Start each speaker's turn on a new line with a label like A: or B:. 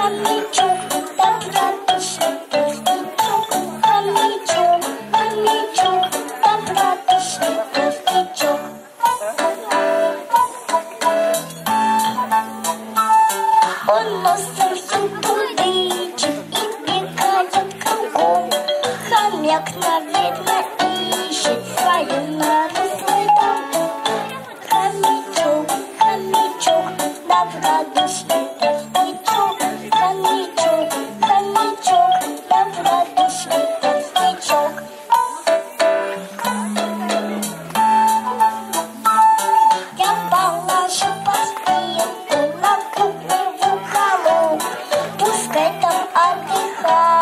A: хомячок, так радостно толстячок, хомячок, хомячок, так радостно толстячок. Он носом всюду тычет и бегает кругом. Хомяк, наверное, ищет свою нору, свой дом. Хомячок, хомячок, так радостно толстячок, хомячок, хомячок, так радостно толстячок. Я положу поспею на кухню в уголок, пускай там отдыхает.